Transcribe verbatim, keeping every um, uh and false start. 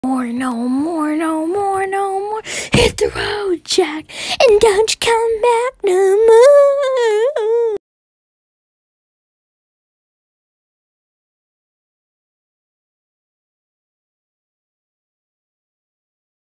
More, no more, no more, no more. Hit the road, Jack, and don't you come back no more.